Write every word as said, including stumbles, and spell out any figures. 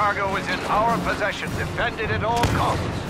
cargo is in our possession. Defend it at all costs.